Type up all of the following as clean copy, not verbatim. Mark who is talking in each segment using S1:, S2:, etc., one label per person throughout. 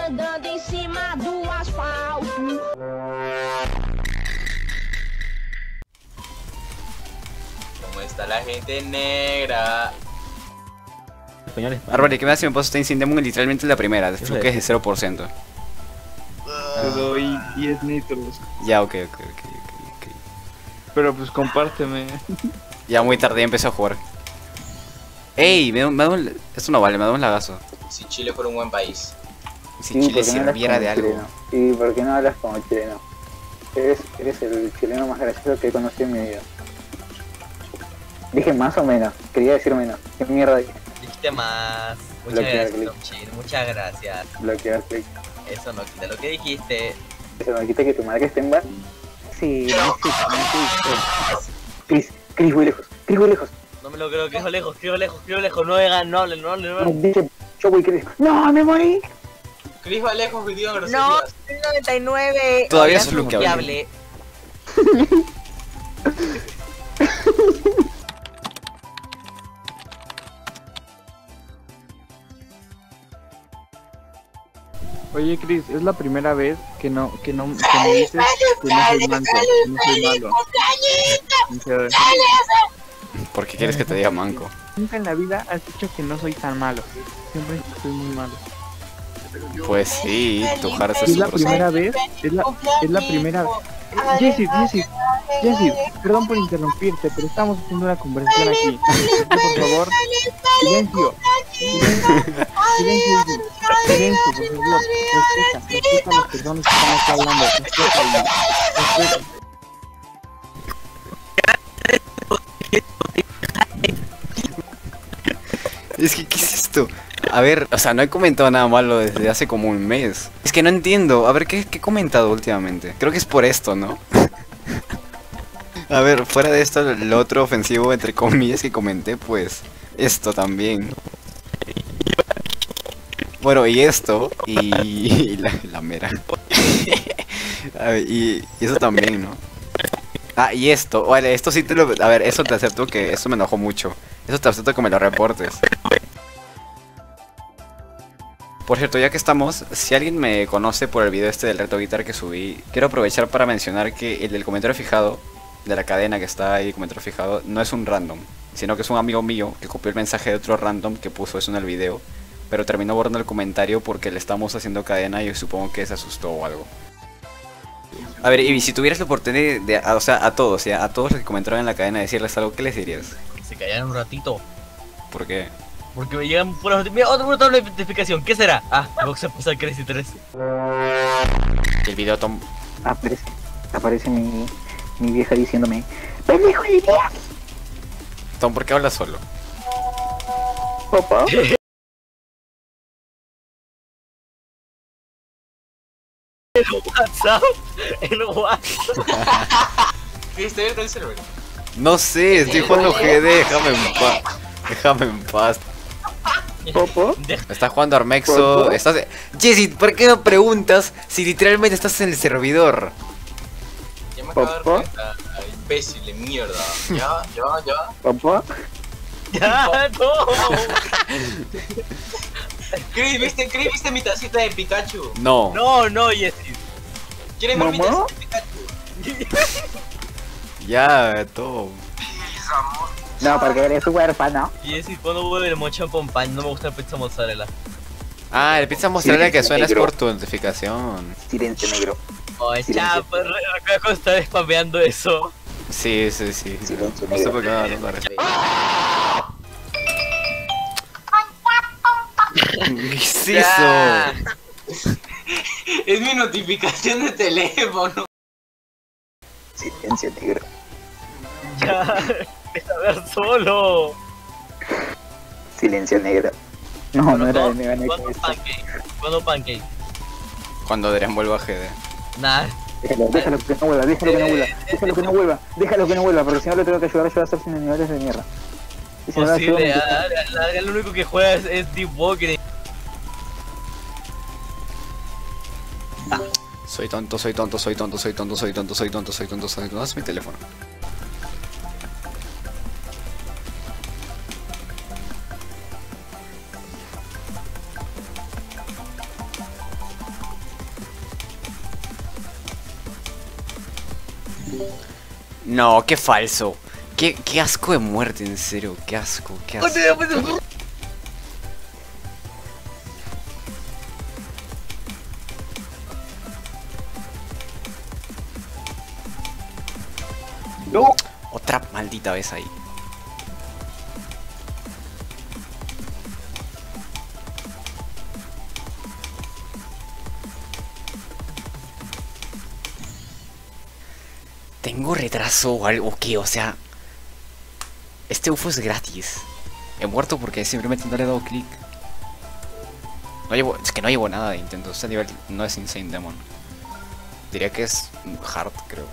S1: andando em cima do asfalto.
S2: ¿Cómo está la gente negra?
S3: Árbol, ¿qué me hace? Me puedo estar incendiando literalmente la primera, desbloquees de 0%.
S4: Te doy 10 nitros.
S3: Ya, ok.
S4: Pero pues compárteme.
S3: Ya muy tarde ya empecé a jugar. Ey, esto no vale, me da un lagazo.
S2: Si Chile fuera un buen país.
S3: Si Chile sirviera de algo.
S5: ¿Y por qué no hablas como chileno? Eres el chileno más gracioso que he conocido en mi vida. Dije más o menos, quería decir menos. ¿Qué mierda dije?
S2: Dijiste más. Muchas
S5: Bloquear
S2: gracias,
S5: clic.
S2: Tom Chill, muchas gracias.
S5: Bloquear clic.
S2: Eso no quita lo que dijiste.
S5: ¿Eso no quita que tu madre esté en bar? Sí, no Chris, muy lejos, Chris muy lejos.
S2: No me lo creo, creo lejos, no hagan, no hablen.
S5: Dice, yo voy Chris. ¡No, me morí!
S2: Chris va lejos, video en
S6: No, 99.
S3: Todavía
S6: Ya
S3: es bloqueable.
S4: Oye Chris, es la primera vez que me dices que no soy manco, que no soy malo. En serio.
S3: ¿Por qué quieres que te diga manco?
S4: Nunca en la vida has dicho que no soy tan malo. Siempre soy muy malo.
S3: Pues sí, tu Jara
S4: Es la primera vez, es la primera vez. Jessie, perdón por interrumpirte, pero estamos haciendo una conversación aquí. Por favor, silencio, por favor, respeta a las personas que están aquí hablando, respeta.
S3: Es que, ¿qué es esto? A ver, o sea, no he comentado nada malo desde hace como un mes. Es que no entiendo. A ver, ¿qué he comentado últimamente? Creo que es por esto, ¿no? A ver, fuera de esto, lo otro ofensivo, entre comillas, que comenté, pues... Esto también. Bueno, y esto, y la mera. A ver, y eso también, ¿no? Ah, y esto, vale, esto sí te lo... A ver, eso te acepto que... Esto me enojó mucho. Eso te acepto que me lo reportes. Por cierto, ya que estamos, si alguien me conoce por el video este del reto guitar que subí, quiero aprovechar para mencionar que el del comentario fijado, de la cadena que está ahí, comentario fijado, no es un random, sino que es un amigo mío que copió el mensaje de otro random que puso eso en el video, pero terminó borrando el comentario porque le estamos haciendo cadena y supongo que se asustó o algo. A ver, y si tuvieras la oportunidad o sea, a todos los que comentaron en la cadena decirles algo, ¿qué les dirías?
S2: Se callaron un ratito.
S3: ¿Por qué?
S2: Porque me llegan puras notificaciones. Mira, otra notificación. ¿Qué será? Ah, me voy a pasar Crazy 3.
S3: El video Tom...
S5: Aparece mi vieja diciéndome, ¡pendejo de idea!
S3: Tom, ¿por qué hablas solo?
S5: Papá.
S2: El WhatsApp. ¿Qué está abierto el server?
S3: No sé, estoy jugando GD, déjame en paz.
S5: ¿Popo?
S3: Estás jugando Armexo, estás... Jesse, ¿por qué no preguntas si literalmente estás en el servidor?
S2: Ya me acabo de dar cuenta, imbécil de mierda. Ya.
S5: ¿Papá?
S2: Ya, no. Chris, ¿viste mi tacita de Pikachu?
S3: No.
S2: No, Jesse. ¿Quieres ver mi tacita de Pikachu?
S3: Ya, Tom.
S5: No, porque eres huérfano.
S2: Jesse, ¿cuándo vuelve el mocha pompañ? No me gusta la pizza mozzarella.
S3: Ah, el pizza mozzarella que suena es por tu notificación.
S5: Silencio negro.
S2: Oye, ya, pues recuerda cuando estaba spameando eso.
S3: Sí.
S5: Silencio
S3: No sé
S5: negro.
S3: por qué no lo haré. ¿Qué es
S2: Ya.
S3: eso?
S2: Es mi notificación de teléfono.
S5: Silencio negro.
S2: Ya, empieza a ver solo.
S5: Silencio negro. No, no era de Mega
S2: ¿Cuándo pancake?
S3: Cuando Adrián vuelva a GD.
S2: Nah.
S5: Déjalo que no vuelva, porque si no le tengo que ayudar a hacer sin niveles de mierda. Y si no le ayudo,
S2: Posible, el único que juega es Deep Walker.
S3: Soy tonto. ¿Dónde es mi teléfono? No, qué falso. Qué asco de muerte, en serio. Qué asco, qué asco.
S5: No.
S3: Otra maldita vez ahí. ¿Tengo retraso o algo? ¿Qué? O sea... Este UFO es gratis. He muerto porque simplemente no le he dado clic. No llevo... Es que no llevo nada de Nintendo. Este nivel no es Insane Demon. Diría que es hard, creo.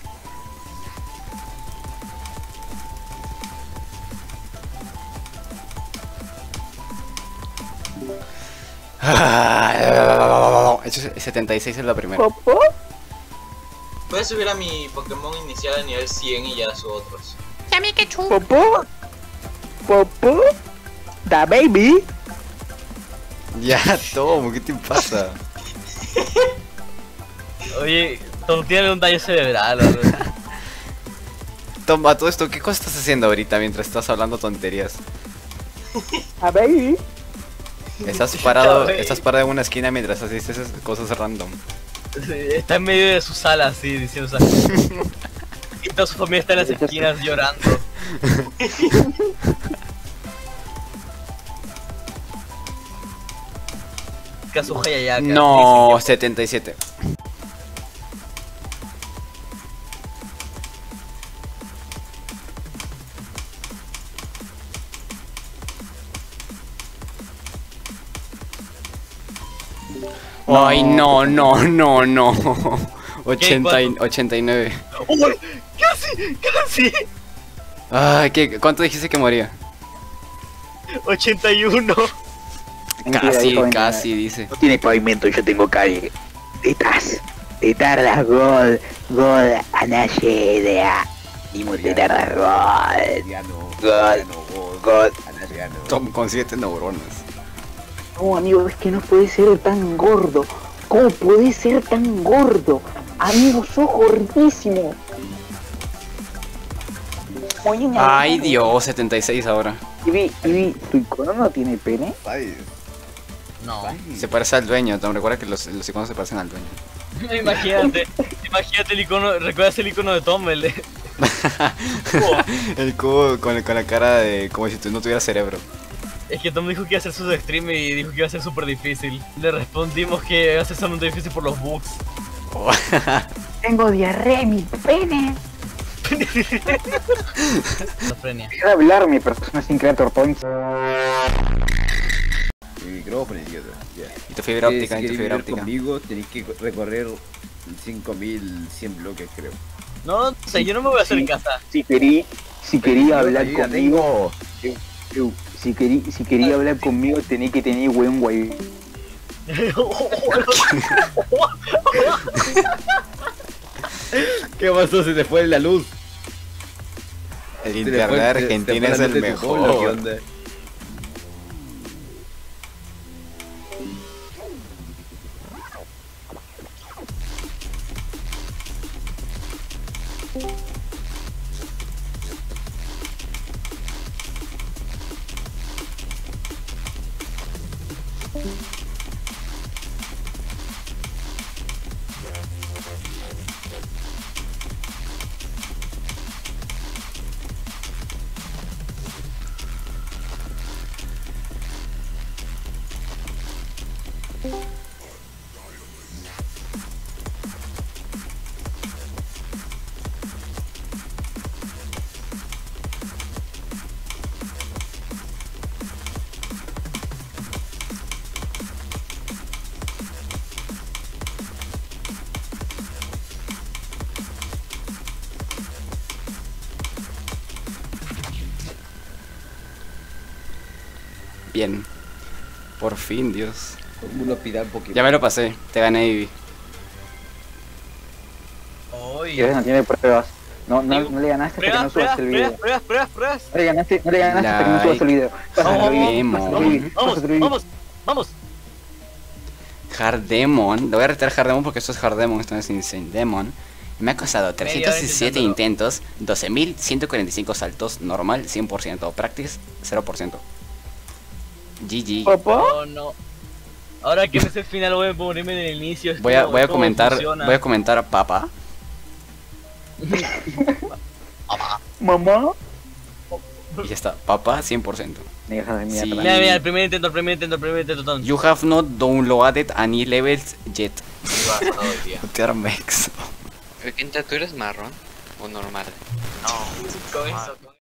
S3: Hecho 76 es la primera.
S5: ¿Popó?
S7: Voy a subir a mi Pokémon inicial a nivel 100 y ya sus otros.
S5: ¿Popó? ¿Popó? ¿Da baby?
S3: Ya, Tom, ¿qué te pasa?
S2: Oye, Tom tiene un daño cerebral, ¿verdad?
S3: Tom, a todo esto, ¿qué cosa estás haciendo ahorita mientras estás hablando tonterías?
S5: ¿A baby?
S3: Estás parado en una esquina mientras haces esas cosas random.
S2: Sí, está en medio de su sala así, diciendo esas cosas. Y toda su familia está en las esquinas llorando. Kazuha Yayaka.
S3: No, 77. Ay, no. 89.
S2: ¡Uy! ¡Casi!
S3: Ay, ¿cuánto dijiste que moría?
S2: 81.
S3: Casi, dice.
S5: No tiene pavimento, yo tengo calle. Te tardas gol, anashedea. Te tardas gol.
S3: Tom con 7 neuronas.
S5: No, amigo, es que no puede ser tan gordo. ¿Cómo puede ser tan gordo? Amigo, sos gordísimo.
S3: Ay, Dios, 76 ahora.
S5: Y ¿tu icono no tiene pene?
S2: No.
S3: Se parece al dueño, Tom. Recuerda que los iconos se parecen al dueño.
S2: Imagínate el icono, ¿recuerdas el icono de Tom? El de...
S3: El cubo con la cara de como si tú no tuvieras cerebro.
S2: Es que Tom dijo que iba a hacer su stream y dijo que iba a ser súper difícil. Le respondimos que iba a ser solamente difícil por los bugs.
S5: Tengo diarrea en mi pene.
S2: Esquizofrenia.
S5: Deja de hablar, mi persona sin creator points.
S8: Mi micrófono, idiota. Ya.
S3: Y tu fibra óptica,
S8: Si
S3: y tu
S8: queréis
S3: fibra
S8: vivir
S3: óptica.
S8: conmigo tenéis que recorrer 5100 bloques, creo.
S2: No sé, yo no me voy a hacer en casa.
S5: Si quería hablar
S8: Yo ya
S5: conmigo, si quería hablar conmigo tenés que tener buen wifi.
S8: ¿Qué pasó? Se te fue la luz.
S3: El
S8: Se te
S3: internet
S8: fue-
S3: argentino
S8: se
S3: es
S8: te
S3: el
S8: fue la luz de tu pueblo, ¿qué
S3: mejor.
S8: onda?
S3: Bien. Por fin, Dios.
S8: Un hospital Pokémon.
S3: Ya me lo pasé, te gané, Ivy.
S2: Oye.
S5: No tiene pruebas. No le ganaste hasta que no subas el video.
S2: Pruebas.
S5: No le ganaste hasta que no subas el video.
S2: Vamos.
S3: Hard Demon. Le voy a retar Hard Demon porque esto es Hard Demon, esto no es Insane Demon. Me ha costado
S2: Media hora
S3: 317
S2: intentándolo.
S3: intentos, 12.145 saltos, normal 100%, practice 0%. GG.
S4: ¿Papá?
S2: Oh, no. Ahora que me sé el final voy a morirme en el inicio.
S3: Voy a
S2: ¿Cómo
S3: comentar,
S2: funciona?
S3: voy a comentar papá.
S5: Mamá.
S3: Y ya está, papá 100%.
S5: Hija de mierda.
S3: Sí.
S2: Mira, el primer intento, Ton.
S3: You have not downloaded any levels yet.
S7: Iba hasta todo el día.
S3: Termex.
S9: Quinta, ¿tú eres marrón o normal?
S7: No, con eso.